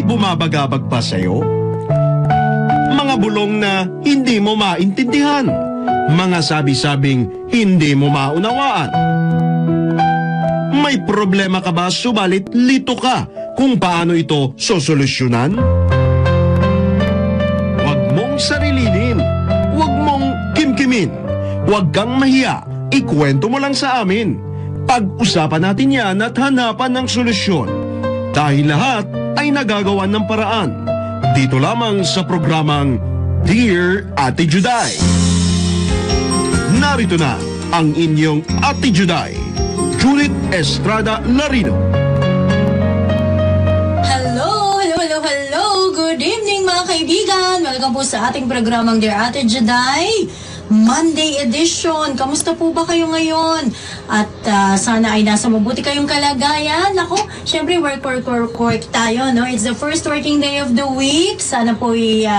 bumabagabag pa sa'yo? Mga bulong na hindi mo maintindihan. Mga sabi-sabing hindi mo maunawaan. May problema ka ba subalit lito ka kung paano ito sosolusyonan? Huwag mong sarilinin. Huwag mong kimkimin. Huwag kang mahiya. Ikwento mo lang sa amin. Pag-usapan natin yan at hanapan ng solusyon. Dahil lahat ay nagagawan ng paraan. Dito lamang sa programang Dear Ate Juday. Narito na ang inyong Ate Juday, Judith Estrada Larino. Hello! Good evening mga kaibigan! Welcome po sa ating programang Dear Ate Juday, Monday edition. Kamusta po ba kayo ngayon? At sana ay nasa mabuti kayong kalagayan. Ako, syempre work tayo, no? It's the first working day of the week. Sana po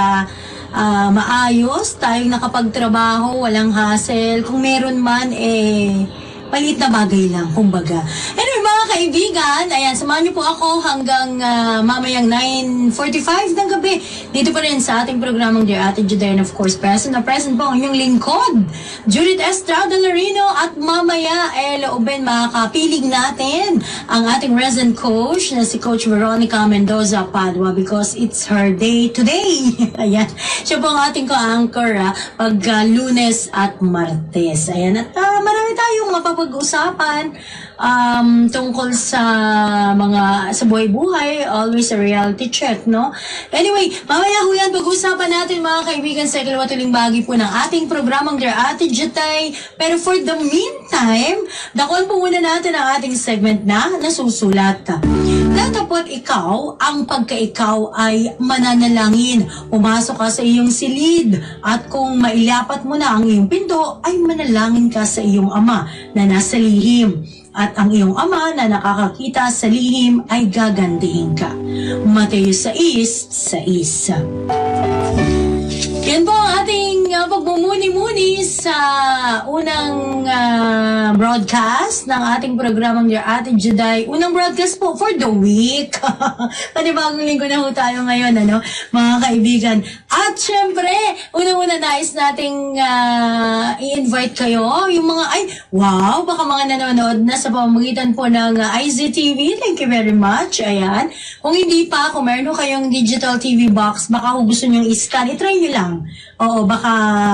maayos, tayong nakapagtrabaho, walang hassle. Kung meron man, palit na bagay lang, kumbaga. Anyway, mga kaibigan, ayan, samahan niyo po ako hanggang mamayang 9:45 ng gabi. Dito pa rin sa ating programang Dear Ate Juday, and of course, present po ang inyong lingkod, Judith Estrada Larino, at mamaya, looben, makakapilig natin ang ating resident coach na si Coach Veronica Mendoza Padua because it's her day today. Ayan, siya po ang ating ko-anchor pag Lunes at Martes. Ayan, at marami tayong mapapag-usapan tungkol sa sa buhay-buhay, always a reality check, no? Anyway, mamaya ho yan, pag-usapan natin mga kaibigan sa ikalawatuling bahagi po ng ating programang Dear Ate Juday. Pero for the meantime, dakuan po muna natin ang ating segment na nasusulat. Datapot ikaw, ang pagka-ikaw ay mananalangin. Pumasok ka sa iyong silid at kung mailapat mo na ang iyong pinto, ay manalangin ka sa iyong ama na nasa lihim. At ang iyong ama na nakakakita sa lihim ay gagandihin ka. Mateo 6:6. Yan po ang ating pagmumuni-muni sa unang broadcast ng ating programang Dear Ate Juday. Unang broadcast po for the week. Panibagong linggo na ho tayo ngayon, ano, mga kaibigan. At syempre, unang-una nais nating i-invite kayo, yung mga, wow, baka mga nanonood na sa pamamagitan po ng IZTV. Thank you very much. Ayan. Kung hindi pa, kung meron kayong digital TV box, baka kung gusto nyo i-scan, i-try nyo lang. Oo, baka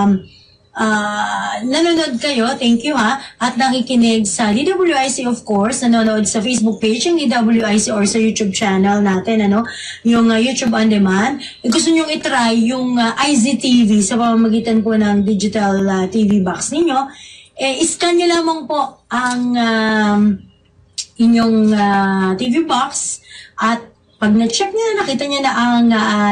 nanonood kayo, thank you ha, at nakikinig sa DWIC of course, nanonood sa Facebook page ng DWIC or sa YouTube channel natin, ano, yung YouTube on demand. Gusto nyo i-try yung IZTV sa pamamagitan po ng digital TV box ninyo, i-scan nyo lamang po ang inyong TV box at pag na-check nyo, nakita nyo na ang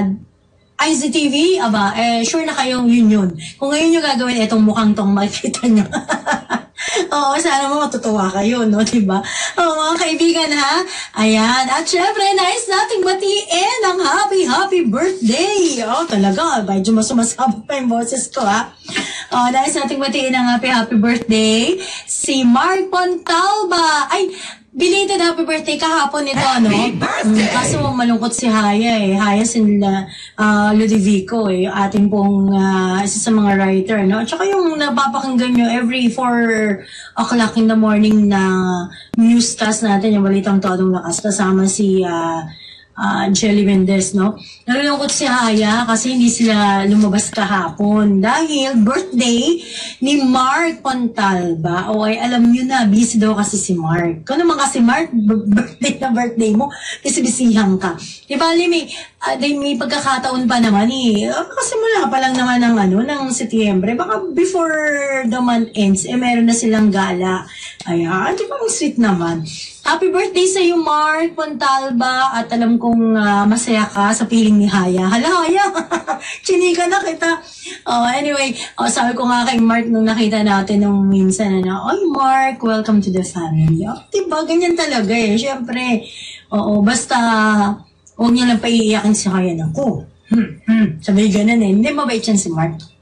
IZTV, sure na kayong yun. Kung ngayon nyo gagawin, itong mukhang tong makikita nyo. Oo, sana mo matutuwa kayo, no? Diba? Oo, mga kaibigan, ha? Ayan. At syempre, nice nating batiin ang happy birthday. Oh, talaga. Medyo masumasabot pa yung boses ko, ha? Oh, nice nating batiin ang happy birthday. Si Mark Pontalba. Belated happy birthday kahapon ito, no? Kaso malungkot si Haya Haya sila Ludovico ating pong isa sa mga writer, no? At saka yung napapakinggan nyo every 4 o'clock in the morning na newscast natin, yung Balitang Todong Lakas, kasama si Jelly Mendez, no? Nalulungkot si Haya kasi hindi sila lumabas kahapon dahil birthday ni Mark Pontalba. Alam nyo na, busy daw kasi si Mark. Kung naman kasi Mark, birthday mo, kasi bisihan ka. Diba, may pagkakataon pa naman kasi mula pa lang naman ng Setyembre. Baka before the month ends, meron na silang gala. Ayan, di ba ang sweet naman. Happy birthday sa iyo, Mark Pontalba, at alam kong masaya ka sa piling ni Haya. Hala, Haya! Chinika na kita. Anyway, sabi ko nga kay Mark nung nakita natin nung minsan Mark, welcome to the family. Diba, ganyan talaga Siyempre, basta huwag niya lang paiiyakin si Haya. Naku, sabi ganun Hindi mabait yan si Mark.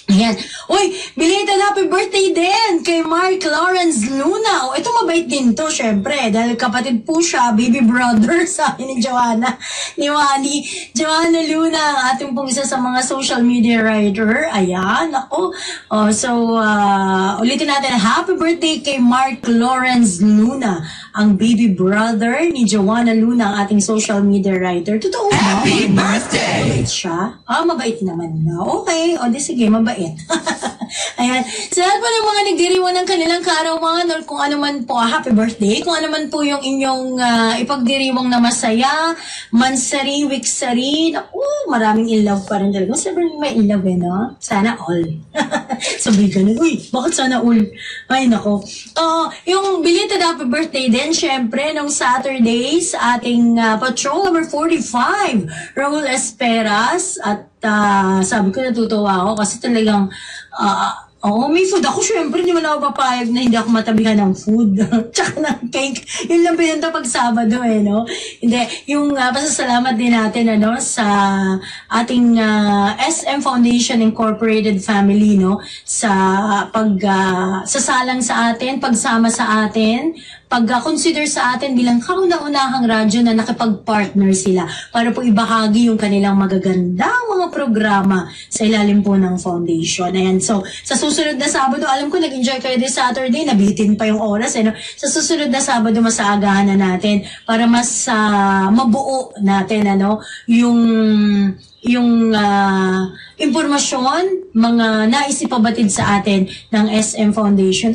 Ayan. Uy, belated happy birthday din kay Mark Lawrence Luna. O, ito mabait din to, syempre. Dahil kapatid po siya, baby brother sa akin ni Joanna. Ni Wally. Joanna Luna, ang ating pong isa sa mga social media writer. Ayan, ako. So, ulitin natin. Happy birthday kay Mark Lawrence Luna, ang baby brother ni Joanna Luna, ang ating social media writer. Totoo ba? Happy birthday! Mabait siya? Mabait naman na. Okay. O, di sige, mabait. Ayan. Sa lahat po ng mga nagdiriwang ng kanilang kaarawan or kung ano man po, happy birthday. Kung ano man po yung inyong ipagdiriwang na masaya, mansari, wiksari, maraming in love pa rin talaga. Sabi may in love no? Sana all. Sabi ka na, uy, bakit sana all? Ay, nako. Yung belated happy birthday din, syempre, nung Saturday sa ating patrol number 45, Raul Esperas, at sabi ko natutuwa ako kasi talagang may food ako. Syempre, hindi mo na ako papayag na hindi ako matabihan ng food. Tsaka ng cake. Yun lang pinunta pag Sabado, no? Hindi. Yung pasasalamat din natin, sa ating SM Foundation Incorporated Family, no? Sa sasalang sa atin, pagsama sa atin, pag-consider sa atin bilang kauna-unahang radyo na nakipag-partner sila para po ibahagi yung kanilang magagandang mga programa sa ilalim po ng foundation. Ayan, so sa susunod na Sabado, alam ko nag-enjoy kayo this Saturday, nabitin pa yung oras, no? Sa susunod na Sabado, masaagahan na natin para mas mabuo natin, yung impormasyon, mga nais ipabatid sa atin ng SM Foundation.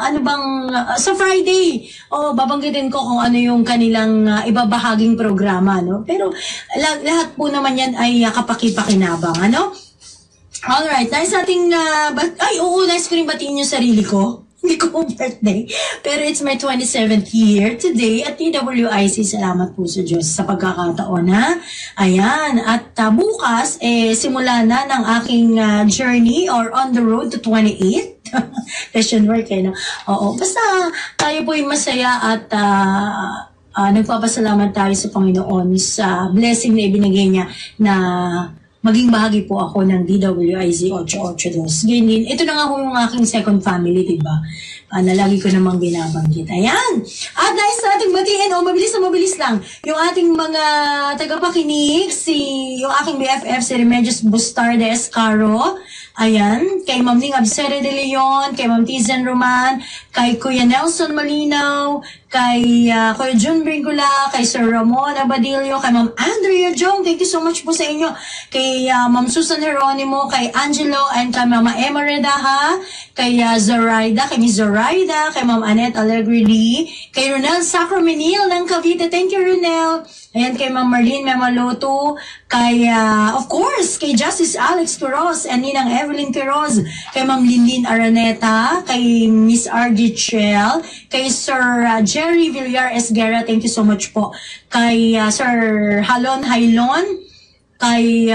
Sa Friday, babanggitin ko kung ano yung kanilang ibabahaging programa, no? Pero lahat po naman yan ay kapaki-pakinabang, Alright, nice ating, nice ko rin batiin yung sarili ko. Hindi ko birthday. Pero it's my 27th year today at TWIC. Salamat po sa Diyos sa pagkakataon, ha? Ayan. At bukas, simula na ng aking journey or on the road to 28. Question mark, no? Oo. Basta tayo po yung masaya at nagpapasalamat tayo sa Panginoon sa blessing na ibinigay niya na maging bahagi po ako ng DWIZ 882. Ganyan, ito na nga po yung aking second family, diba? Na lagi ko namang binabanggit. Ayan! At nais natin batiin, mabilis lang, yung ating mga tagapakinig, yung aking BFF, si Remedios Bustarde Escaro, ayan, kay Ma'am Ning Absere de Leon, kay Ma'am Tizen Roman, kay Kuya Nelson Malinaw, kay Kuya Jun Bringula, kay Sir Ramon Abadillo, kay Ma'am Andrea Jong, thank you so much po sa inyo, kay Ma'am Susan Jeronimo, kay Angelo, and kay Mama Emma Redaha, kay Zoraida, kay Miss Zoraida, kay Ma'am Annette Allegri, kay Ronel Sacramenil ng Cavite, thank you Ronel, ayan, kay Ma'am Marlene Memaloto, kay, of course, kay Justice Alex Quiroz and Ninang Evelyn Quiroz, kay Ma'am Lindin Araneta, kay Miss R.G. Chell, kay Sir Jerry Villar Esguerra, thank you so much po, kay Sir Halon Hailon, kay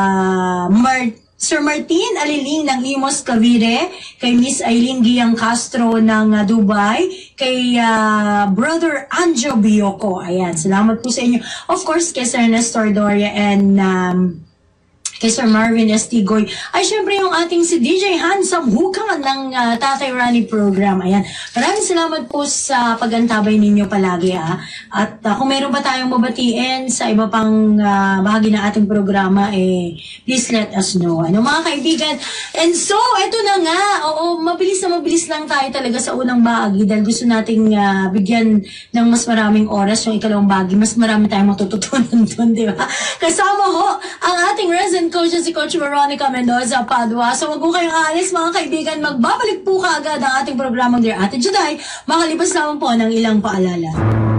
Sir Martin Aliling ng Imos Cavite, kay Miss Aileen Giang Castro ng Dubai, kay Brother Anjo Bioko. Ayan, salamat po sa inyo. Of course, kay Sir Nestor Doria and kay Sir Marvin Estigoy. Ay, syempre yung ating si DJ Handsome Hukan ng Tatay Rani program. Ayan. Maraming salamat po sa pagantabay ninyo palagi, ha. At kung meron ba tayong mabatiin sa iba pang bahagi ng ating programa, please let us know. Mga kaibigan. And so, eto na nga. Mabilis lang tayo talaga sa unang bahagi dahil gusto nating bigyan ng mas maraming oras yung ikalawang bahagi. Mas marami tayong matututunan doon, di ba? Kasama ho ang ating resident coach si Coach Veronica Mendoza Padua. So wag po kayong aalis mga kaibigan, magbabalik po kaagad ang ating programang Dear Ate Juday, makalipas lamang po ng ilang paalala.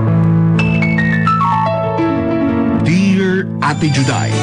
Dear Ate Juday.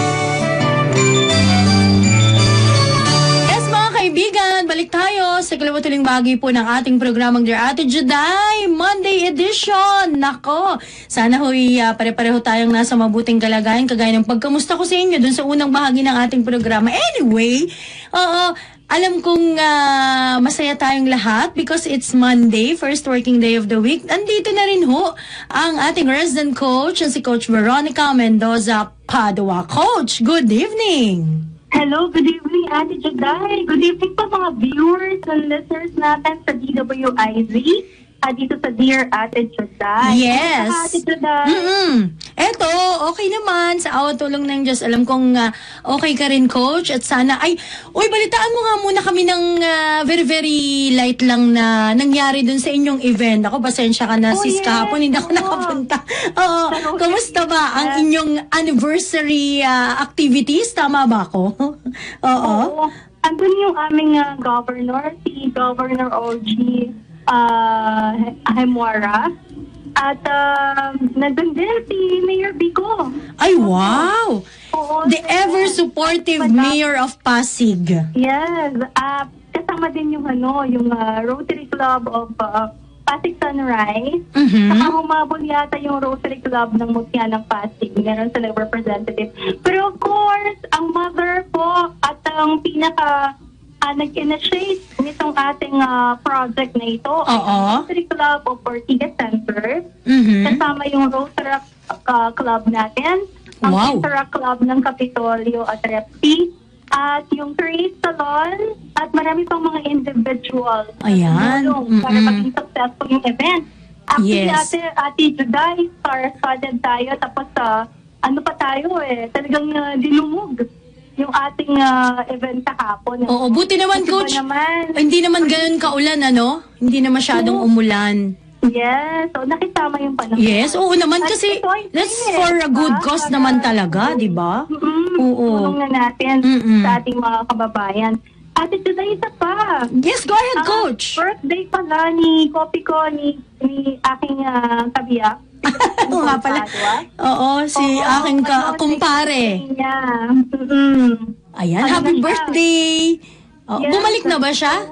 Kaibigan, balik tayo sa kalawatuling bahagi po ng ating programang Dear Ate Juday, Monday edition. Nako, sana ho'y pare-pareho tayong nasa mabuting kalagayan kagaya ng pagkamusta ko sa inyo dun sa unang bahagi ng ating programa. Anyway, alam kong masaya tayong lahat because it's Monday, first working day of the week. Andito na rin ho ang ating resident coach, si Coach Veronica Mendoza Padua. Coach, good evening! Hello, good evening, Ate Juday. Good evening po mga viewers and listeners natin sa DWIZ. Dito sa Dear Ate Juday. Yes. Ate Juday. Eto, okay naman. Sa awa tulong ng Diyos, alam kong okay ka rin, Coach. At sana, balitaan mo nga muna kami ng very, very light lang na nangyari dun sa inyong event. Ako, pasensya ka na, sis, yes. kahapon, hindi ako nakapunta. Oo, kamusta ba ang inyong anniversary activities? Tama ba ako? Oo. Andun yung aming governor, si Governor OG Ahemwara. At nandun din si Mayor Bico. Ay, wow! Oo, The ever-supportive Mayor of Pasig. Yes. Kasama din yung yung Rotary Club of Pasig Sunrise. Saka humabol yata yung Rotary Club ng Mutya ng Pasig. Meron silang representative. Pero of course, ang mother po at ang pinaka nag-initiate nitong ating project na ito ay ang Rotary Club of Ortigas Center. Kasama yung Rotary Club natin, ang Interact Club ng Kapitolyo at Repsi, at yung Create Salon, at marami pang mga individual Ayan. para maging successful yung event. Actually, Yes. Ate Juday, star-studded tayo, tapos pa tayo talagang dinumog yung ating event kahapon. Oo, buti naman, Coach. Hindi naman ganun kaulan, ano? Hindi na masyadong umulan. Yes, so nakisama yung panahon. Yes, oo naman kasi that's for a good cause naman talaga, di ba? Oo. Tulong na natin sa ating mga kababayan. Ate Juday, isa pa. Yes, go ahead, Coach. Birthday pala ni Kopi ko, ni aking kabiyak. Oo nga pala. Oo, si aking kumpare. Ayan, happy birthday! Bumalik na ba siya?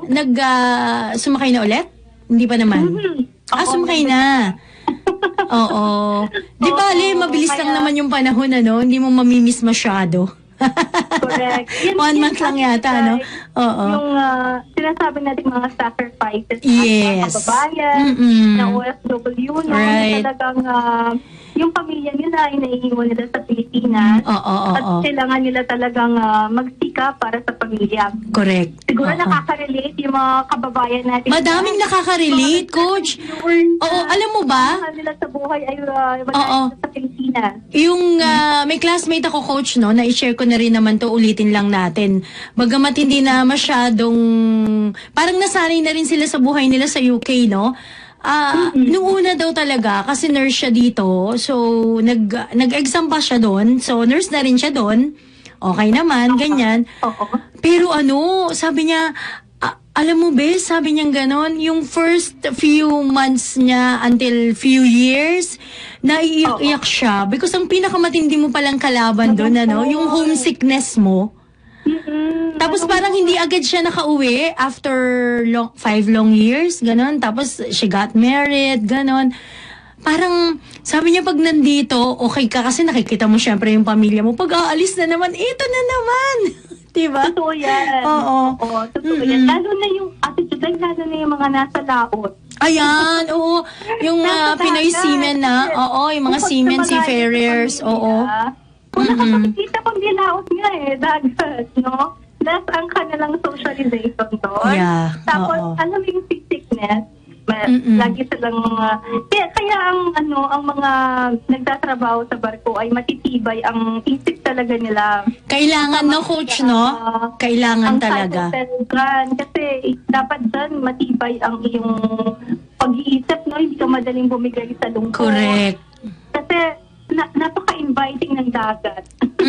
Sumakay na ulit? Hindi pa naman. Sumakay na. Oo. Di ba, mabilis lang naman yung panahon, ano? Hindi mo mamimiss masyado. Correct. 1 month lang yata, no? Oo. Yung sinasabi natin mga sacrifices Yes. ng kababayan, na OFW, no? Right. Talagang yung pamilya nila ay naiiwan nila sa Pilipinas. At kailangan nila talagang magsika para sa pamilya. Correct. Siguro nakaka-relate yung mga kababayan natin. Madaming nakaka-relate, Coach. Oo, alam mo ba? Nila sa buhay ay wala sa Pilipinas. Yung may classmate ako, Coach, no, na i-share ko na rin naman to, ulitin lang natin. Bagamat hindi na masyadong, parang nasanay na rin sila sa buhay nila sa UK, no? Nung una daw talaga, kasi nurse siya dito, so nag-exam pa siya doon, so nurse na rin siya doon. Okay naman, ganyan. Pero sabi niya, alam mo ba, sabi niya ganon, yung first few months niya until few years, naiiyak siya because ang pinakamatindi mo palang kalaban doon, yung homesickness mo. Tapos parang hindi agad siya nakauwi after 5 long years, ganon. Tapos she got married, ganon. Parang, sabi niya pag nandito, okay ka kasi nakikita mo syempre yung pamilya mo. Pag aalis na naman, ito na naman. Diba? Totoo yan. Oo. Totoo yan. Lalo na yung attitude, lalo na yung mga nasa laot. Ayan, oo. Yung Pinoy seamen na, yung mga seamen, seafarers, oo. Kung nakakakita pang dilaot nga dagat, no? That's ang kanilang socialization doon. Yeah, Tapos, alam mo yung sickness, lagi silang, kaya ang mga nagtatrabaho sa barko ay matitibay ang isip talaga nila. Kailangan, no, Coach, no? Kailangan talaga. Kasi dapat dyan matibay ang iyong pag-iisip, no? Hindi ka madaling bumigay sa lungkot. Correct. Kasi, napaka-inviting ng dagat.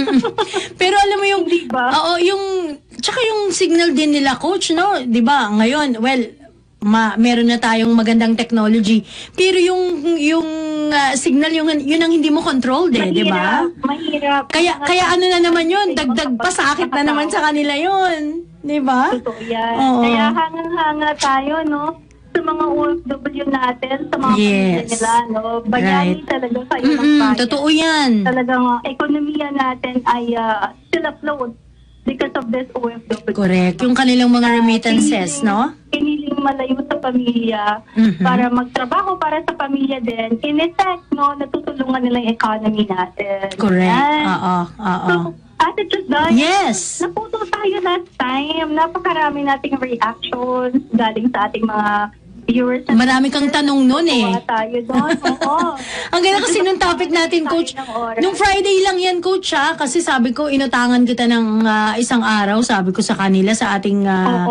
Pero alam mo yung, diba? Tsaka yung signal din nila, Coach, no? Diba, ngayon, meron na tayong magandang technology. Pero yung signal, yun ang hindi mo controlled, di ba? Mahirap. Kaya ano na naman yun, dagdag pasakit na naman sa kanila yun. Di ba? Totoo yan. Kaya hangang-hanga tayo, no? Sa mga OFW natin, sa mga pamilya nila, no? Bayani talaga sa ibang bayan. Totoo yan. Talagang ekonomiya natin ay still afloat because of this OFW. Correct. Yung kanilang mga remittances, no? Piniling malayo sa pamilya para magtrabaho para sa pamilya din. In effect, no, natutulungan nila yung economy natin. Correct. So, Ate Juday, Yes. naputol tayo last time. Napakarami nating reactions galing sa ating mga viewers. Marami kang tanong nun eh. Tuwa tayo doon. Oo. Ang ganda kasi nung topic natin, Coach. Nung Friday lang yan, Coach, ha? Kasi sabi ko, inutangan kita ng isang araw, sabi ko sa kanila, sa ating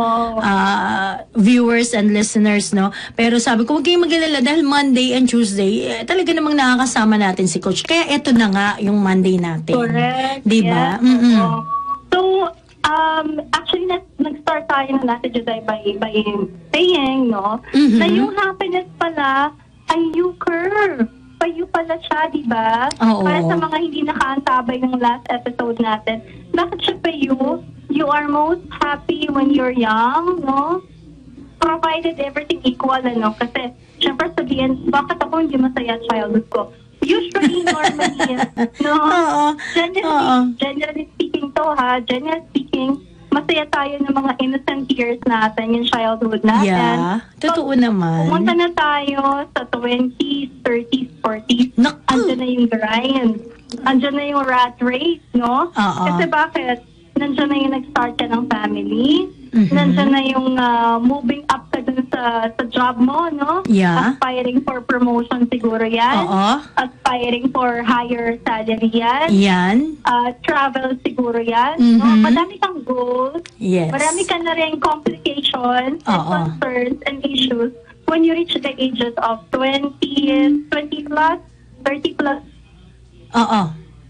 viewers and listeners, no? Pero sabi ko, huwag kayong mag-alala dahil Monday and Tuesday, talaga namang nakakasama natin si Coach. Kaya eto na nga yung Monday natin. Correct. Diba? Yes. Oo. So, actually, nag-start tayo ng Ate Juday by saying, no, na yung happiness pala ay euchre. Payo pala siya, di ba? Oo. Para sa mga hindi nakaantabay ng last episode natin. Bakit siya payo? You are most happy when you're young, no? Provided everything equal, ano? Kasi, syempre sabihin, bakit ako hindi masaya childhood ko? Usually, normally, no? Oo. Generally speaking to, generally speaking, masaya tayo ng mga innocent years natin, yung childhood natin. Yeah, totoo naman. Pumunta na tayo sa 20s, 30s, 40s. Naku! Andyan na yung grind. Andyan na yung rat race, no? Oo. Kasi bakit? Nandiyan na yung nag-start ka ng family. Mhm. Nandiyan na yung moving up ka dun sa job mo, no? Yeah. Aspiring for promotion siguro yan. Oo. Aspiring for higher salary yan. Yan. Travel siguro yan. No? Mhm. Madami kang goals. Yes. Marami ka na rin complications and Oo. concerns and issues when you reach the ages of 20 plus, 30 plus. Oo.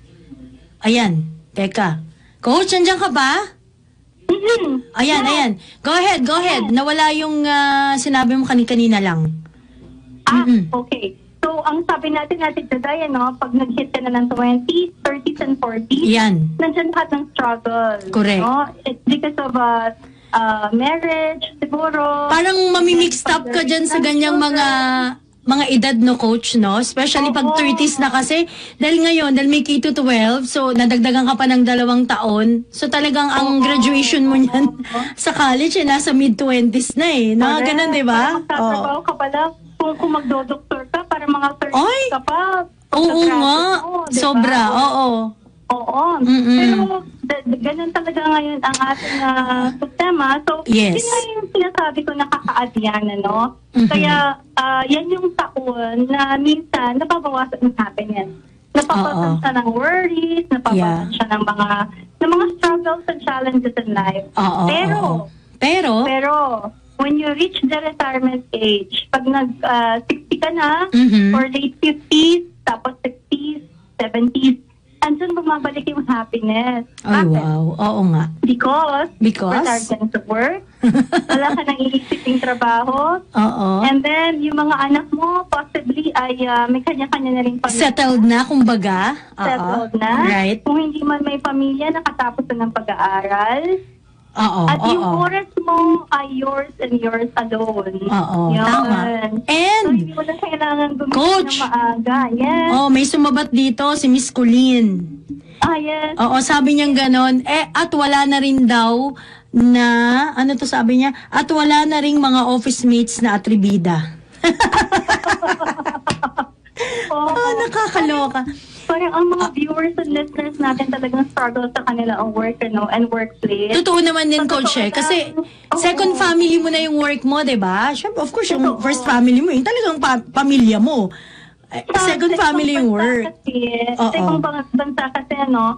Ayan. Teka. Coach, nandiyan ka ba? Mhm. Ayan. Go ahead. Nawala yung sinabi mo kanina lang. Okay. So, ang sabi natin today, pag nag-hit ka na ng 20s, 30s, and 40s, Yan. nandiyan lahat ng struggle. Correct. No? It's because of marriage, siguro. Parang mamimixed up ka dyan sa ganyang mga edad, no, Coach, no? Especially pag Oo. 30s na kasi. Dahil ngayon, dahil may K-12, so nadagdagan ka pa ng 2 taon. So talagang ang graduation mo niyan sa college, nasa mid-20s na eh. Correct. Ganun, di ba? Magtatrabaho ka pala kung magdo-doktor ka para mga 30 Ay! ka pa. Oo nga. mo, di ba? Sobra, oo. Oo. Mm-mm. Pero ganun talaga ngayon ang ating sistema. So, Yes. yun nga yung sinasabi ko nakaka-adyan, ano? Mhm. Kaya, yan yung taon na minsan nababawasan ng happiness. Napapawasan Oo. siya ng worries, napapawasan Yeah. siya ng mga struggles and challenges in life. Oo. Pero, When you reach the retirement age, pag 60 ka na, Mhm. or late 50s, tapos 60s, 70s, andun bumabalik yung happiness. ay Bakit? wow, oo nga. Because? Because? Retired ka na sa work, wala ka nang iisiping trabaho, Oo. and then yung mga anak mo possibly ay may kanya-kanya na rin pamilya. Settled na, kumbaga. Oo. Settled na. Right. Kung hindi man may pamilya, nakatapos na ng pag-aaral. Oo, At yung oo. oras mo ay yours and yours alone. Oo, Yun. tama. So, And, hindi mo na kailangan gumising Coach! ng maaga. Yes. oh, may sumabat dito, si Miss Colleen. Yes. Oo, sabi niya ganon. At wala na rin daw na, ano to sabi niya? At wala na rin mga office mates na atribida. Oo. Nakakaloka. Parang ang mga viewers and listeners natin talagang struggle sa kanila ang work, and workplace. Totoo naman din, Coach, Totoo Kasi lang. second Oo. family mo na yung work mo, di ba? Siyempre, of course, yung Totoo. first family mo, yung talagang pamilya mo. Second family yung work. Oo. Sa ibang bansa kasi,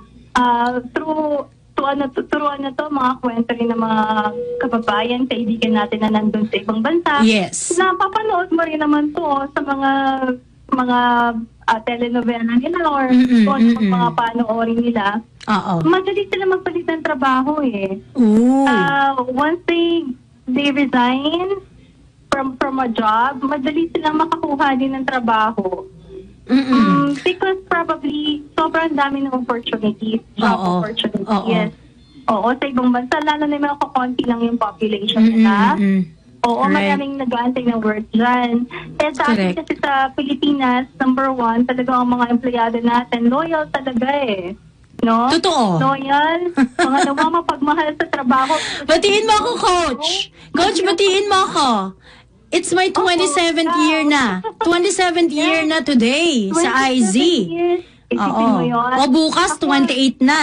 through mga kwento rin ng mga kababayan, kaibigan natin na nandun sa ibang bansa. Yes. Napapanood mo rin naman to sa mga telenovela nila or mga panoorin nila. Oo. Madali sila magpalit ng trabaho eh. Ooh. Once they resign from a job, madali silang makakuha din ng trabaho. Because probably sobrang dami ng opportunities, job Oo. opportunities. Oo. Yes. Oo, sa ibang bansa, lalo na yung mga kakonti lang yung population nila. Oo, Right. maraming nag-aantay ng work dyan. Kaya sa atin Correct. kasi sa Pilipinas, number 1, talaga ang mga empleyado natin, loyal talaga eh. No? Totoo. Loyal. Mga mapagmahal sa trabaho. Batiin mo ako, Coach. Coach, batiin mo ako. It's my 27th year na. 27th year na today sa 27 IZ. years. Isipin mo yun. O bukas, 28 na.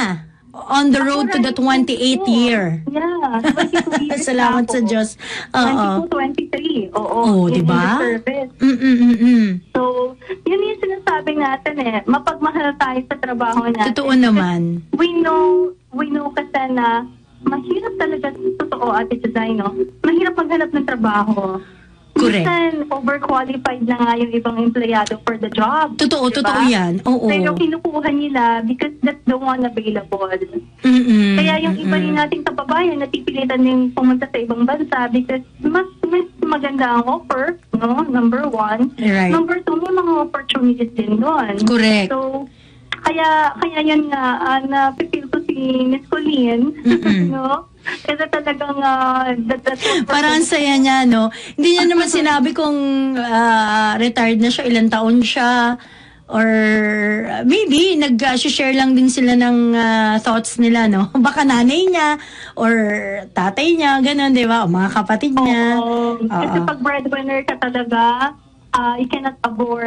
on the road to the 28th year. Yeah, 22 years Salamat na sa ako. Diyos. Oo. 22, 23. Oo. Oh, in diba? the service. So, yun yung sinasabi natin mapagmahal tayo sa trabaho natin. Totoo naman. We know kasi na mahirap talaga, totoo Ate Juday, no? Mahirap maghanap ng trabaho. Correct. Minsan, overqualified na nga yung ibang empleyado for the job. Totoo, diba? totoo yan. Oo. Pero kinukuha nila because that's the one available. Kaya yung iba rin nating kababayan, napipilitan din pumunta sa ibang bansa because mas maganda ang offer, no? Number one. Right. Number two, may mga opportunities din doon. Correct. So, kaya yan nga, napipil ko si Miss Colleen, no? Kasi talagang, parang ang saya niya, no? Hindi niya naman sinabi kung retired na siya, ilang taon siya, or maybe nag-share lang din sila ng thoughts nila, no? Baka nanay niya, or tatay niya, gano'n, di ba? O mga kapatid niya. Kasi pag breadwinner ka talaga, you cannot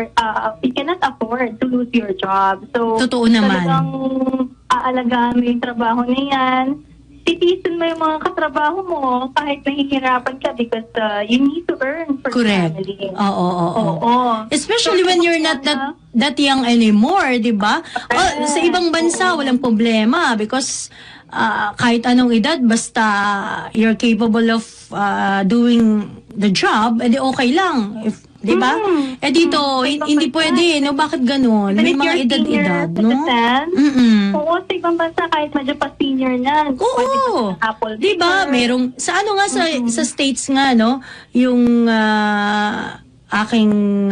afford to lose your job. So, Totoo naman. Talagang aalagaan mo yung trabaho na yan. Titisin mo yung mga katrabaho mo kahit nahihirapan ka because you need to earn for Correct. family. Oo. Especially when you're not that young anymore, di ba? Sa ibang bansa, walang problema because kahit anong edad, basta you're capable of doing the job, edi okay lang. Di ba? Dito, hindi pwede, no? Bakit ganun? May mga edad-edad, no? Oo, sa ibang bansa, kahit medyo pa senior na. Oo. Di ba? Merong, sa ano nga, sa States nga, no? Yung aking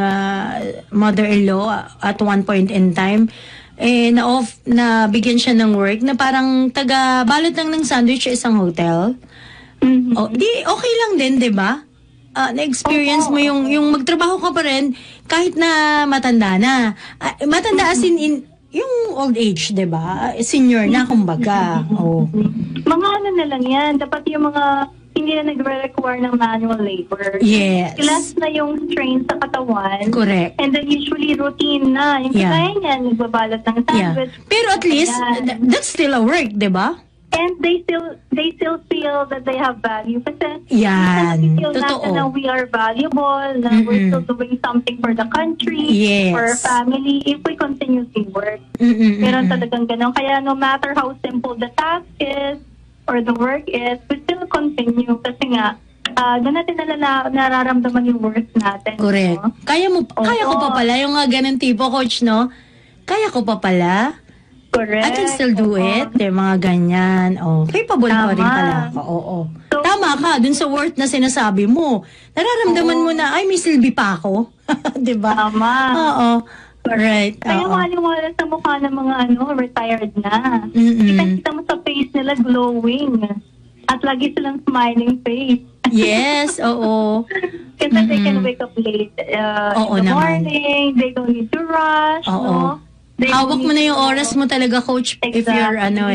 mother-in-law at one point in time, na bigyan siya ng work na parang balot lang ng sandwich sa isang hotel. Okay lang din, di ba? Na-experience mo yung magtrabaho ka pa rin kahit na matanda na. Matanda as in yung old age, di ba? Senior na, kumbaga. Mga na lang yan. Dapat yung mga hindi na nagre-require ng manual labor. Yes. Class na yung strain sa katawan. Correct. And then usually routine na. Yung kaya niyan, nagbabalot ng sandwich. Pero at least, that's still a work, di ba? And they still feel that they have value. Kasi yan, feel totoo. Na we are valuable, na we're still doing something for the country, for our family, if we continuously work. Meron talagang ganun. Kaya no matter how simple the task is, or the work is, we still continue. Kasi nga, doon natin nararamdaman yung worth natin. Correct. No? Kaya ko pa pala, yung ganun tipo, coach, no? Kaya ko pa pala. Correct. I can still do it. Mga ganyan. Capable pa rin pala ako. So, tama ka, dun sa worth na sinasabi mo. Nararamdaman mo na, ay, may silbi pa ako. Diba? Tama. Oo. Right. Kaya wala sa mukha ng mga retired na. Kita mo sa face nila glowing. At lagi silang smiling face. Yes, oo. Kasi they can wake up late in the morning. They don't need to rush. No? Hawak mo na yung oras mo talaga, coach, if you're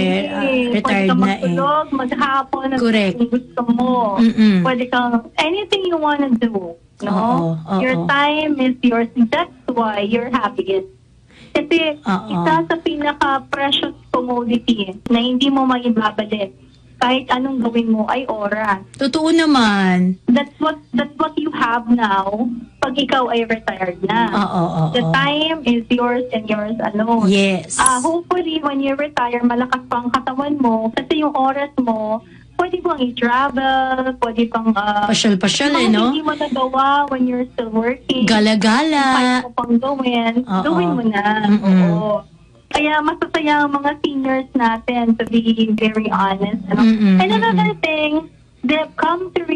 retired na matulog, maghapon, correct. Kung gusto mo. Pwede kang, anything you wanna do. No? Your time is yours. That's why you're happiest. Kasi isa sa pinaka-precious commodity na hindi mo maibabalik kahit anong gawin mo ay oras. Totoo naman. That's what you have now pag ikaw ay retired na. The time is yours and yours alone. Yes. Hopefully, when you retire, malakas pa ang katawan mo kasi yung oras mo, pwede pang i-travel, pwede pang pasyal-pasyal no? Hindi mo nagawa when you're still working. Gala-gala. Kaya mo pang gawin mo na. Oo. Kaya masasaya ang mga seniors natin, to be very honest. And another thing, they've come to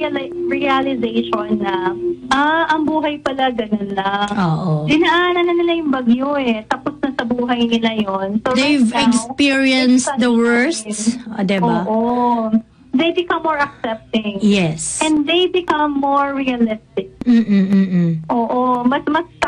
realization na, ang buhay pala ganun lang. Dinaanan na nila yung bagyo tapos na sa buhay nila yon. So they've experienced the worst, diba? Oo. They become more accepting. Yes. And they become more realistic. Oo. Mas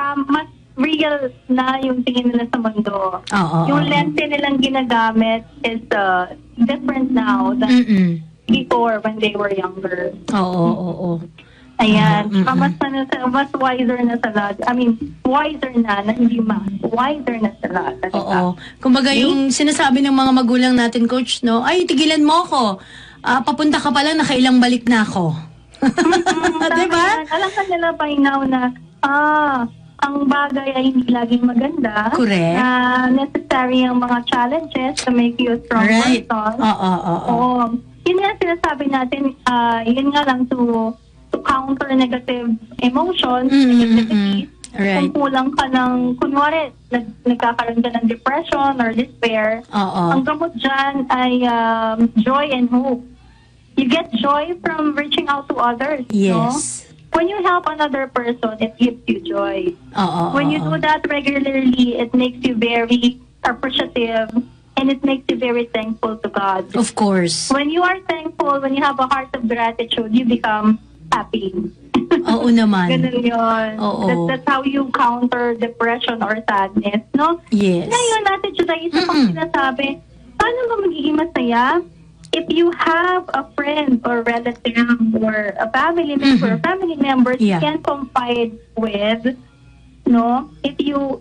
real na yung tingin nila sa mundo. Yung lente nilang ginagamit is different now than before when they were younger. Ayan. Mas wiser na sa lahat. I mean, wiser na hindi mas. Wiser na sa lahat. Oo. Kumbaga yung sinasabi ng mga magulang natin, Coach, no? Ay, tigilan mo ako. Papunta ka pa lang, nakailang balik na ako. Diba? Alam ka nila by now na, ang bagay ay hindi laging maganda. Correct. Necessary ang mga challenges to make you a strong person. Oo. Yun nga sinasabi natin, yun nga lang to counter negative emotions, negativity. Right. Kung kulang ka ng, kunwari, nagkakaroon ka ng depression or despair, ang gamot dyan ay joy and hope. You get joy from reaching out to others. Yes. No? When you help another person, it gives you joy. When you do that regularly, it makes you very appreciative and it makes you very thankful to God. Of course. When you are thankful, when you have a heart of gratitude, you become happy. Oo naman. Ganun yun. Oo. That's how you counter depression or sadness, no? Yes. Ngayon natin, Juday, isa pang sinasabi, paano ba magiging masaya? If you have a friend or relative or a family member you can confide with, no? If you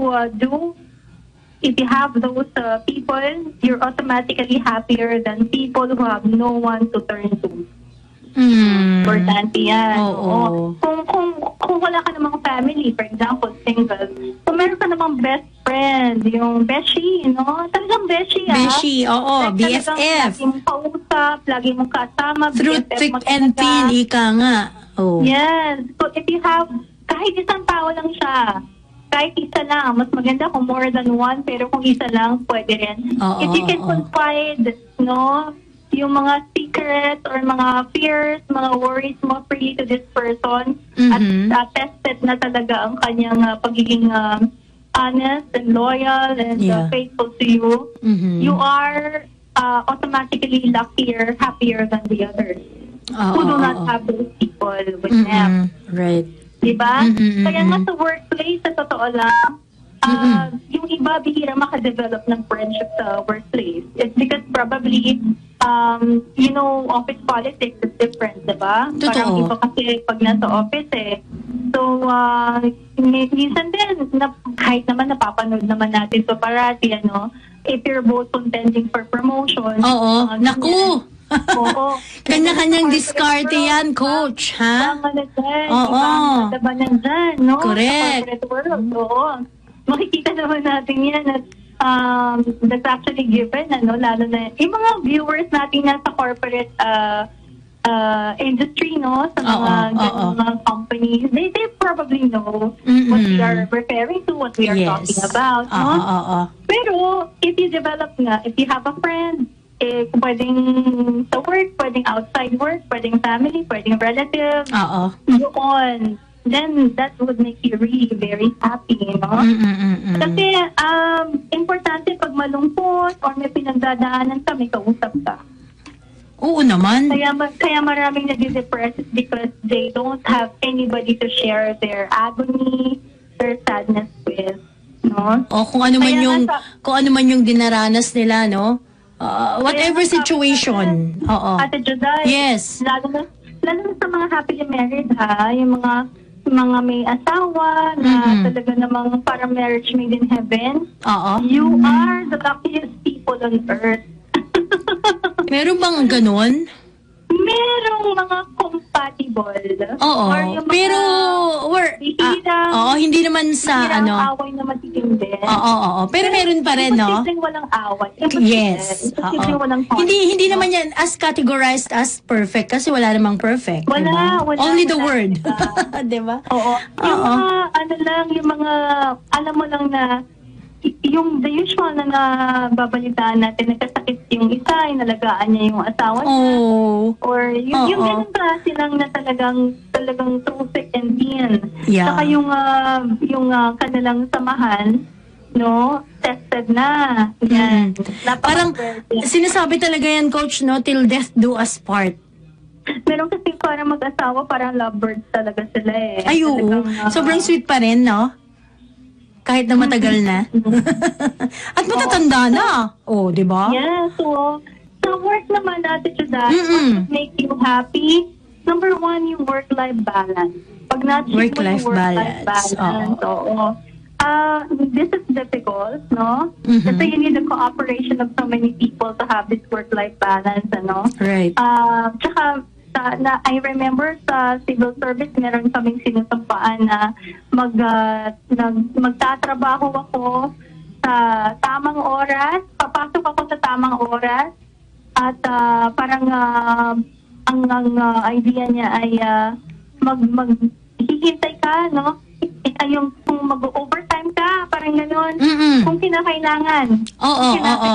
have those people, you're automatically happier than people who have no one to turn to. Importante yan. Oo. Kung wala ka namang family, for example, single, kung meron ka namang best friend, yung beshi, no? Talagang beshi, Beshi, oo. Like, BFF. Lagi mong kausap, lagi mong kasama. Through BFF thick mo and talaga. thin, ika nga. Oh. Yes. So if you have, kahit isang tao lang siya, kahit isa lang, mas maganda kung more than one, pero kung isa lang, pwede rin. If you can confide, no, yung mga secrets or mga fears, mga worries mo freely to this person, at tested na talaga ang kanyang pagiging honest and loyal and faithful to you, you are automatically luckier, happier than the others who do not have those people with them. Right. Diba? Kaya nga sa workplace, sa totoo lang, yung iba bihira makadevelop ng friendship sa workplace. It's because probably, office politics is different, diba? Totoo. Parang iba kasi pag nasa office So, minsan din, kahit naman napapanood naman natin so parati, if you're both contending for promotion. Oo. Naku! Oo. Kanya-kanyang diskarte yan, Coach, ha? Oo. Diba nandyan, no? Correct. Sa corporate world, oo. Makikita naman natin yan at that's actually given, lalo na yung mga viewers natin na sa corporate industry, no? Sa mga companies, they probably know what we are referring to, what we are talking about, no? Pero, if you develop if you have a friend, pwedeng sa work, pwedeng outside work, pwedeng family, pwedeng relative, doon, then that would make you really very happy, no? Kasi, importante pag malungkot or may pinagdadaanan ka, may kausap ka. Oo naman. Kaya maraming nag-depress because they don't have anybody to share their agony, their sadness with, no? O kung ano man yung dinaranas nila, no? Whatever situation. Ate Juday, yes. Lalo na sa mga happily married, yung mga may asawa na talaga namang parang marriage made in heaven. You are the luckiest people on earth. Meron bang ganun? Merong mga compatible. Oo. Pero hindi naman sa hindi away na matitindi. Oo. Pero meron pa rin, no? Imposibleng walang away. Yes. Imposibleng walang hindi naman yan as categorized as perfect kasi wala namang perfect. Wala. Only the word. Diba? Oo. Yung mga, yung mga, alam mo lang na yung the usual na nababalitaan natin, nagkasakit yung isa, inalagaan niya yung asawa niya. Or yung ganun klase lang na talagang through thick and thin. Saka yung kanilang samahan, no, tested na. Yan. Parang sinasabi talaga yan, Coach, no, till death do us part. Meron kasi parang mag-asawa, parang lovebirds talaga sila eh. Ay, oo. Sobrang sweet pa rin, no? Kahit na matagal na. At matatanda na. Di ba? Yeah, so sa work naman natin, Juday, what would make you happy? number one, yung work-life balance. Pag na-check mo Work-life yung work-life balance. balance, oo. This is difficult, no? Mhm. Kasi you need the cooperation of so many people to have this work-life balance, ano? Right. Tsaka, I remember sa civil service, meron kaming sinusumpaan na magtatrabaho ako sa tamang oras, papasok ako sa tamang oras, at parang ang idea niya ay maghihintay ka, no? Yung kung mag-overtime ka, parang gano'n. Kung kinakailangan. Oo.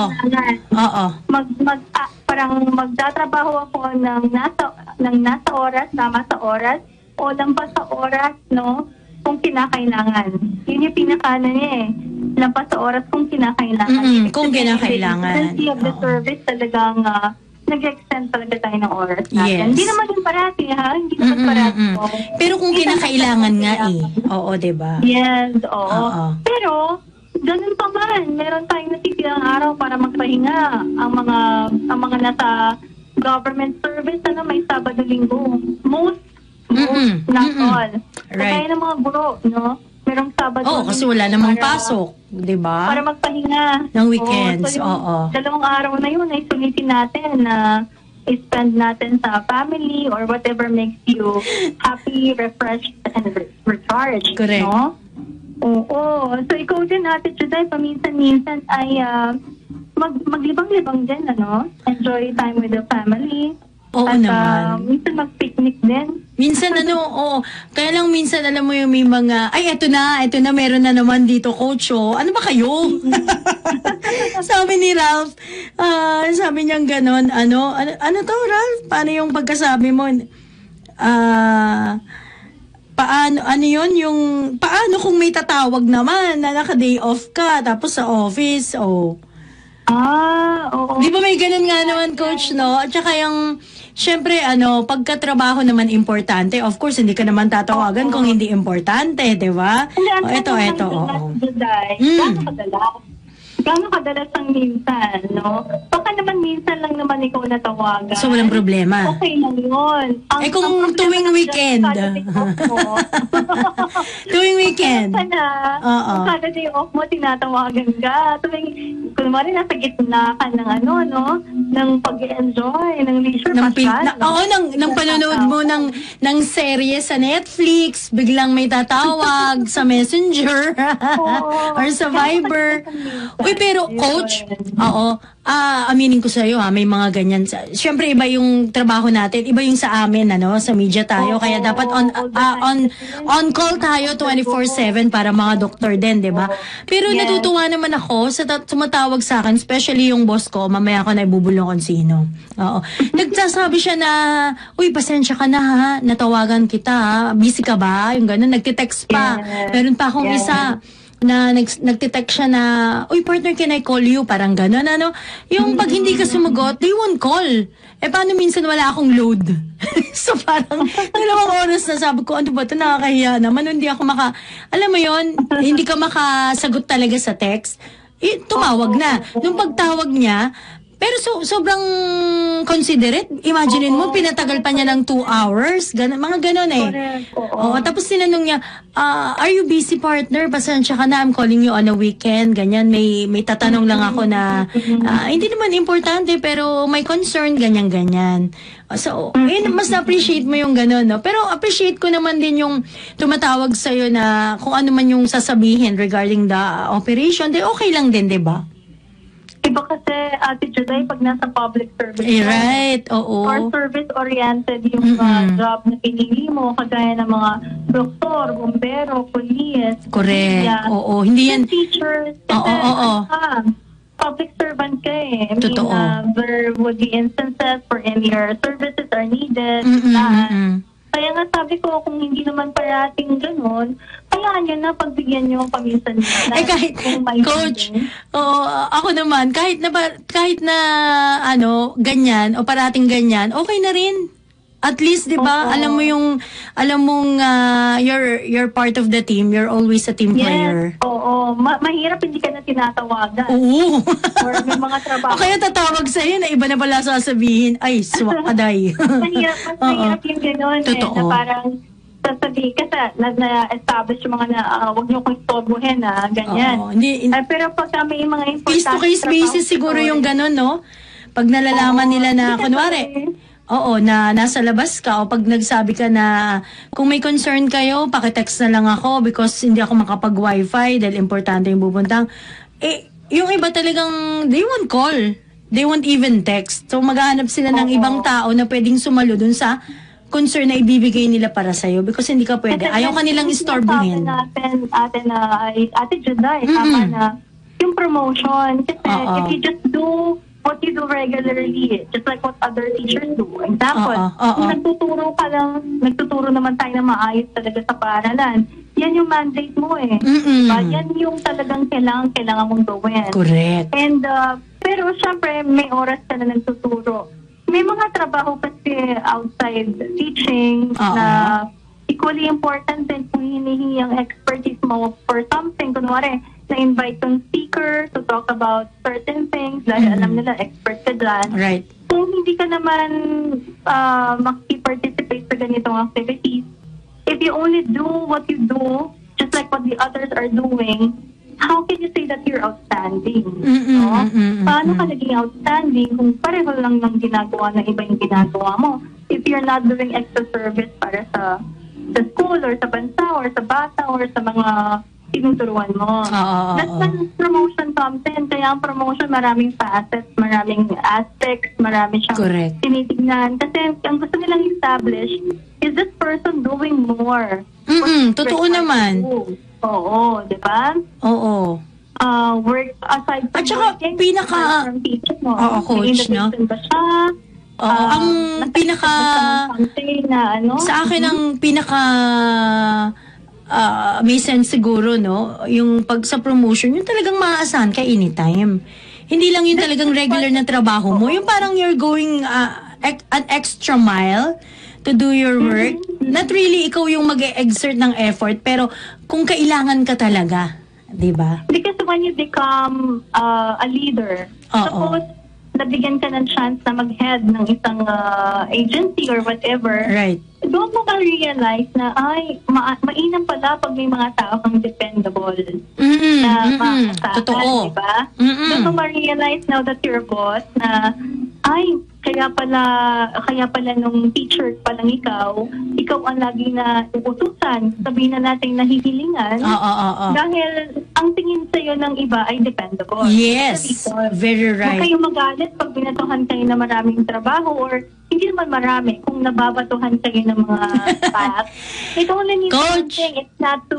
Parang magtatrabaho ako ng nasa oras, tama sa oras, o lampas sa oras, no? Kung kinakailangan. Yun yung pinakana niya eh. Lampas sa oras kung kinakailangan. Kung kinakailangan. The of the service talagang nag-extend talaga tayo ng oras natin. Yes. Hindi naman yung parati, ha? Hindi naman parati. Pero kung kinakailangan nga eh. Oo, diba? Yes, oo. Oo. Pero, ganun pa man. Meron tayong natitirang araw para magpahinga. Ang mga nasa government service, may Sabado-Linggo. Most, not all. Right. Kaya ng mga guro, no? Merong Sabado. Oo, kasi wala namang pasok. Diba? Para magpahinga. Ng weekends, So, oo. dalawang araw na yun ay sulitin natin na spend natin sa family or whatever makes you happy, refreshed, and recharged. Correct. No? Oo. So, ikaw din, Ate Juday, paminsan-minsan ay maglibang-libang din, ano? Enjoy time with the family. Oo At naman. minsan mag-picnic din. Minsan kaya lang minsan alam mo yung may mga, eto na, meron na naman dito, coach, oh. Ano ba kayo? Sabi ni Ralph, sabi niyang ganon, ano to, Ralph? Paano yung pagkasabi mo? Paano kung may tatawag naman na naka-day off ka, tapos sa office, oh. Oo. Di ba may ganun nga naman, coach, no? At saka yung, syempre, pagkatrabaho naman importante, of course, hindi ka naman tatawagan kung hindi importante, di ba? Ito, oo. Gano'ng kadalas ang minsan, no? Baka naman minsan lang naman ikaw natawagan. So, walang problema. Okay lang yun. Kung tuwing weekend. Tuwing weekend. Kung kada day off mo, tinatawagan ka. Kunwari, nasa gitna ka ng ng pag-enjoy, ng leisure passion. Ng panonood mo ng serye sa Netflix, biglang may tatawag sa Messenger or sa Viber. Uy, pero coach, aminin ko sa'yo may mga ganyan. Siyempre, iba yung trabaho natin, iba yung sa amin, sa media tayo. Kaya dapat on call tayo 24/7 para mga doktor din, di ba? Pero natutuwa naman ako sa tumatawag sa akin, especially yung boss ko, mamaya ako na ibubulong kung sino. Oo. Nagsasabi siya na, uy, pasensya ka na ha, natawagan kita ha, busy ka ba? Yung gano'n, nagtitext pa. Meron pa akong isa na nagtitext siya na, uy partner, can I call you? Parang gano'n, Yung pag hindi ka sumagot, they won't call. Paano minsan wala akong load? So parang, 2 oras na sabi ko, ano ba ito, nakakahiya naman, hindi ako alam mo yon, hindi ka makasagot talaga sa text. Tumawag na. Nung pagtawag niya, pero sobrang considerate. Imaginein mo, pinatagal pa niya ng 2 hours. Mga ganon eh. Oo, tapos tinanong niya, are you busy partner? Pasensya ka na, I'm calling you on a weekend. Ganyan, may tatanong lang ako na, hindi naman importante, pero may concern, ganyan-ganyan. So, mas na-appreciate mo yung ganon, no? Pero appreciate ko naman din yung tumatawag sa'yo na kung ano man yung sasabihin regarding the operation, okay lang din, di ba? Iba kasi, Ate Juday, pag nasa public service. Right, oo. Or service-oriented yung job na pinili mo, kagaya ng mga doktor, bombero, police. Correct, oo. Hindi yan. Teachers. Oo. Public servant ka eh. Totoo. There would be instances wherein your services are needed. Kaya nga sabi ko, kung hindi naman parating ganun, kailangan nyo na pagbigyan nyo paminsan nyo. Coach, ako naman, kahit na ganyan, o parating ganyan, okay na rin. At least, 'di ba, alam mong you're part of the team. You're always a team player. Yes, oo. Mahirap hindi ka na tinatawagan. Oo. Or may mga trabaho. O kaya tatawag sa'yo na iba na pala sasabihin, ay, swak aday. Mahirap yung gano'n Totoo. na parang sasabihin kasi na-establish yung mga wag niyo kong istorbohin ganyan. Oo. Hindi, Pero pagka may mga importante case-to-case basis siguro yung gano'n, no? Pag nalalaman nila na, kunwari, na nasa labas ka o pag nagsabi ka na kung may concern kayo, pakitext na lang ako because hindi ako makapag-wifi dahil importante yung pupuntang. Yung iba talagang, they won't call. They won't even text. So, maghahanap sila ng ibang tao na pwedeng sumalo dun sa concern na ibibigay nila para sa'yo because hindi ka pwede. Ayaw ka nilang istorbuhin. Ate Juday, tama na yung promotion. Kasi if you just do what you do regularly, just like what other teachers do. Example, kung nagtuturo naman tayo na maayos talaga sa paaralan, yan yung mandate mo Yan yung talagang kailangan mong gawin. Correct. And, pero syempre, may oras ka na nagtuturo. May mga trabaho kasi outside teaching na equally important din kung hinihingi ang expertise mo for something. Kunwari, na-invite kang speaker to talk about certain things dahil alam nila expert ka dyan. Right. Kung hindi ka naman makiki-participate sa ganitong activities, if you only do what you do, just like what the others are doing, how can you say that you're outstanding? Paano ka naging outstanding kung pareho lang ng ginagawa ng iba yung ginagawa mo? If you're not doing extra service para sa school or sa bansa or sa bata or sa mga tinuturuan mo. That's when promotion comes in. Kaya ang promotion, maraming facets, maraming aspects, marami siyang tinitignan. Kasi ang gusto nilang establish is this person doing more. Totoo naman. Oo, di ba? Oo. Work aside from at saka pinaka coach, no? Ba siya? Ang pinaka sa akin ang pinaka may sense siguro, no? Yung pag sa promotion, yung talagang maaasahan ka anytime. Hindi lang yung talagang regular na trabaho mo. Yung parang you're going an extra mile to do your work. Not really ikaw yung mag-exert ng effort, pero kung kailangan ka talaga. Diba? Because when you become a leader, suppose nabigyan ka ng chance na mag-head ng isang agency or whatever, doon mo ma-realize na, mainam pala pag may mga tao kang dependable. Na maasahan, diba? Doon mo ma-realize now that you're a boss na, kaya pala nung teacher palang ikaw ang lagi na uutusan, sabihin na natin nahihilingan, dahil ang tingin sa'yo ng iba ay dependable. Yes, very right. Huwag kayong magalit pag binatuhan kayo na maraming trabaho or hindi naman marami kung nababatuhan kayo ng mga tasks. It only means something. It's not to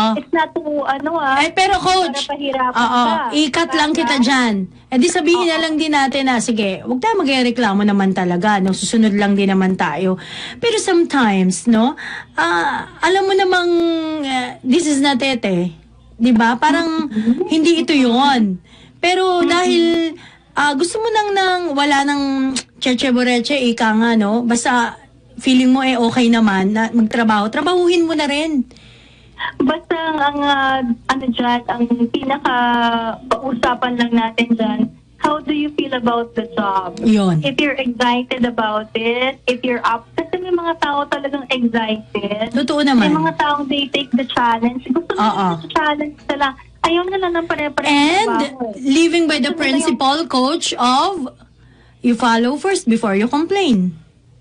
pero coach, para pahirapan ka. i-cut lang kita dyan. Di sabihin na lang din natin na, sige, huwag tayo mag-reklamo naman talaga, no? Susunod lang din naman tayo. Pero sometimes, no, alam mo namang, this is not it Di ba? Parang, hindi ito yon. Pero dahil, gusto mo nang wala nang cheche-boreche, ika nga, no? Basta, feeling mo okay naman na magtrabaho, trabahuhin mo na rin. Basta ang pinaka-pausapan lang natin dyan, how do you feel about the job? Yun. If you're excited about it, if you're up, kasi may mga tao talagang excited. Totoo naman. May mga taong they take the challenge. Gusto nila sa challenge sila. Ayaw na lang ng pare-pare. And living by the principle, coach, of you follow first before you complain.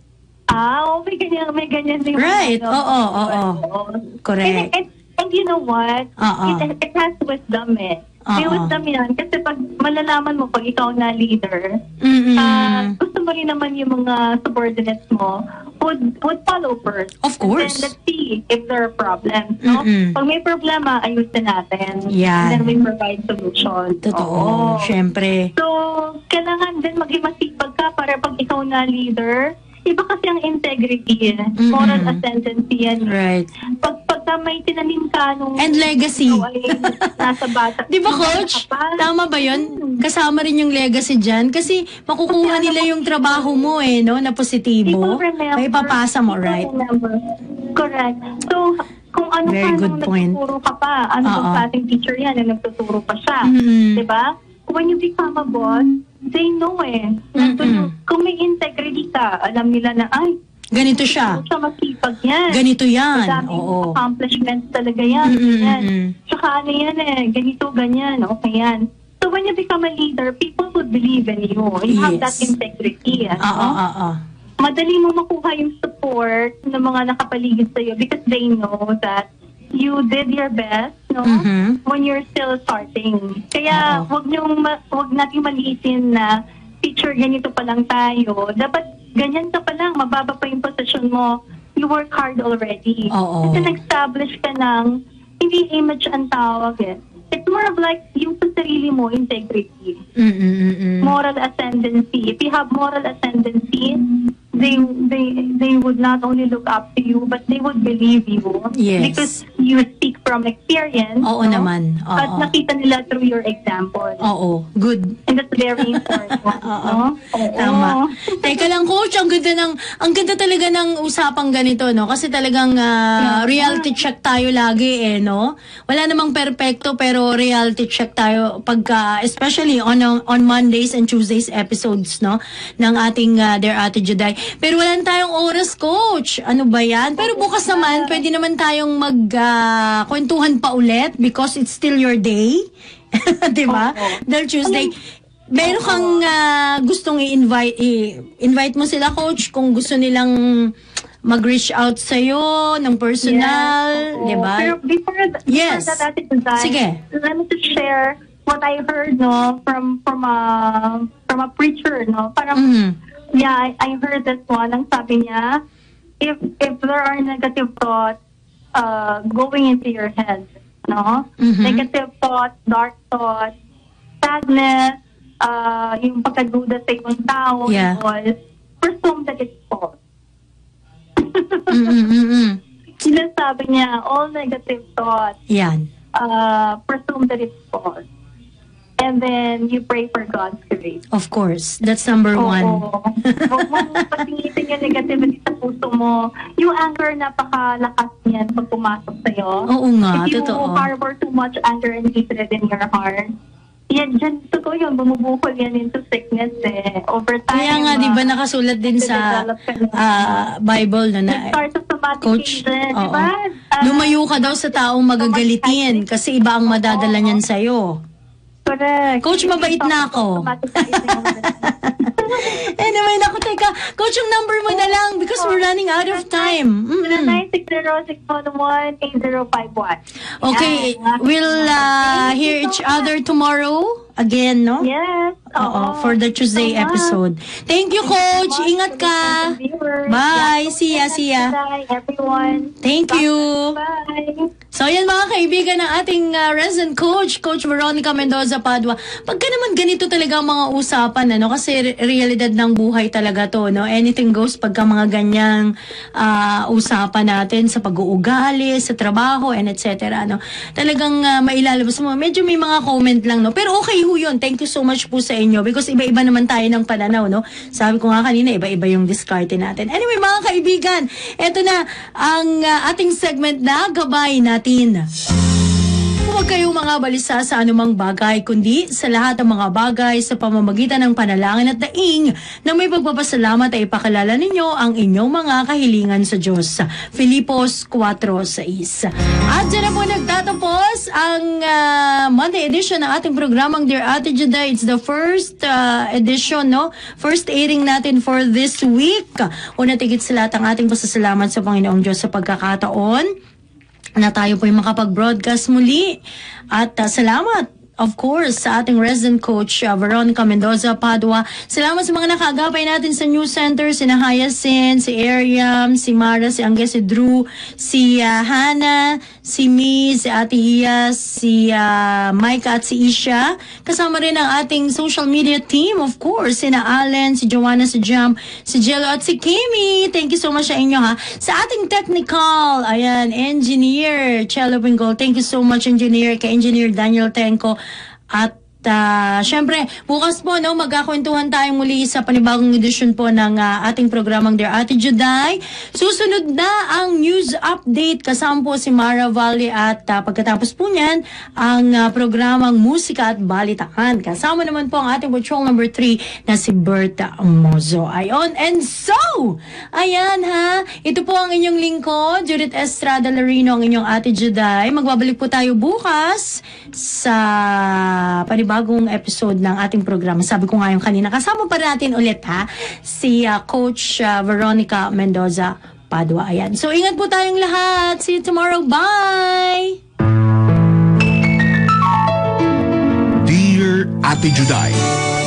May ganyan din. Right. Oo. Correct. And you know what? It has wisdom May wisdom yan. Kasi pag malalaman mo, pag ikaw na leader, gusto mo rin naman yung mga subordinates mo would follow first. Of course. And then let's see if there are problems. No? Pag may problema, ayusin natin. Yeah. And then we provide solution. Totoo. Syempre. So, kailangan din maging masipag ka para pag ikaw na leader, iba kasi ang integrity, moral ascendancy yan. Right. Pagka may tinanim ka nung... And legacy. Ay, nasa bata. Di ba, coach? Tama ba yun? kasama rin yung legacy dyan kasi makukuha nila yung trabaho mo no, na positibo. May papasa mo, right? Correct. So, kung ano Very ka good nung point. nagtuturo ka pa, ano bang klaseng teacher yan na nagtuturo pa siya. Diba? When you become a boss, they know kung may integrity ka, alam nila na, ay, ganito siya. Masipag yan. Ganito yan. Madaming accomplishments talaga yan. Tsaka ano yan ganito, ganyan. Okay yan. So when you become a leader, people would believe in you. You have that integrity. Madali mo makuha yung support ng mga nakapaligid sa'yo because they know that you did your best, no? When you're still starting. Kaya wag natin maliitin na teacher, ganito pa lang tayo. Dapat ganyan ka pa lang, mababa pa yung position mo. You work hard already. Kasi nag-establish ka ng, hindi image ang tawag It's more of like yung sa sarili mo, integrity. Moral ascendancy. If you have moral ascendancy, they would not only look up to you, but they would believe you. Yes. Because you speak from experience. Oo naman. But nakita nila through your example. Good. And that's very important. No? Tama. Teka lang, Coach, ang ganda talaga ng usapang ganito, no? Kasi talagang reality check tayo lagi, no? Wala namang perpekto, pero reality check tayo pagka, especially on Mondays and Tuesdays episodes, no? Ng ating Dear Ate Juday. Pero wala tayong oras, Coach. Ano ba yan? Pero bukas naman, pwede naman tayong kwentuhan pa ulit because it's still your day. Diba? Dahil Tuesday. Meron kang gustong i-invite mo sila, Coach, kung gusto nilang mag-reach out sa'yo ng personal, diba? Pero before that, sige. Let me just share what I heard, no, from a preacher, no? Parang, I heard this one. Ang sabi niya, if there are negative thoughts going into your head, no? Negative thoughts, dark thoughts, sadness, yung pagkaduda sa ibang tao, presume that it's false. Sinasabi niya, all negative thoughts, presume that it's false. And then you pray for God's grace. Of course. That's number one. Huwag mong patingitin yung negativity sa puso mo. Yung anger, napakalakas niyan pag pumasok sa'yo. Oo nga, totoo. If you harbor too much anger and hatred in your heart, yan, dyan, totoo yun, bumubukol yan into sickness over time. Kaya nga, di ba nakasulat din sa Bible na Coach, diba? Lumayo ka daw sa taong magagalitin kasi iba ang madadala niyan sa'yo. Correct. Coach, mabait na ako. Anyway, naku, teka. Coach, yung number mo na lang because we're running out of time. 960-611-8051. Okay, we'll hear each other tomorrow again, no? Yes. For the Tuesday episode. Thank you, Coach. Ingat ka. Bye. See ya. Bye, everyone. Thank you. Bye. So, yan mga kaibigan ng ating resident coach, Coach Veronica Mendoza Padua. Pagka naman ganito talaga ang mga usapan, ano, kasi realidad ng buhay talaga to, no? Anything goes pagka mga ganyang usapan natin sa pag-uugali, sa trabaho, and etc. No? Talagang mailalabas mo. Medyo may mga comment lang, no? Pero okay ho yun. Thank you so much po sa inyo because iba-iba naman tayo ng pananaw, no? Sabi ko nga kanina, iba-iba yung diskarte natin. Anyway, mga kaibigan, eto na ang ating segment na gabay natin. Huwag kayong mga balisa sa anumang bagay, kundi sa lahat ng mga bagay sa pamamagitan ng panalangin at daing na may pagpapasalamat ay ipakilala ninyo ang inyong mga kahilingan sa Diyos. Filipos 4:6. At dyan na po nagtatapos ang Monday edition ng ating programang Dear Ate Juday. It's the first edition, no? First airing natin for this week. Una tigit sa lahat ang ating pasasalamat sa Panginoong Diyos sa pagkakataon na tayo po yung makapag-broadcast muli. At salamat, of course, sa ating resident coach, Veronica Mendoza Padua. Salamat sa mga nakagapay natin sa news center, si Hyacinth, si Ariam, si Mara, si Angge, si Drew, si Hannah, si Mi, si Ate Iya, si Micah at si Isha. Kasama rin ang ating social media team, of course, si Allen, si Joanna, si Jam, si Jello at si Kimi. Thank you so much sa inyo, ha. Sa ating technical, ayan, engineer, Chelo Pingol. Thank you so much, engineer, kay Engineer Daniel Tenko. At syempre, bukas po, no, magkakwentuhan tayo muli sa panibagong edisyon po ng ating programang Dear Ate Juday. Susunod na ang news update kasama po si Mara Valle at pagkatapos po niyan, ang programang Musika at Balitaan. Kasama naman po ang ating patrol number 3 na si Berta Mozo. Ayon, and so, ayan ha, ito po ang inyong lingkod, Judith Estrada Larino, ang inyong Ate Juday. Magbabalik po tayo bukas sa panibagong episode ng ating programa. Sabi ko nga yung kanina, kasama pa natin ulit ha, si Coach Veronica Mendoza Padua. Ayan. So, ingat po tayong lahat. See you tomorrow. Bye! Dear Ate Juday,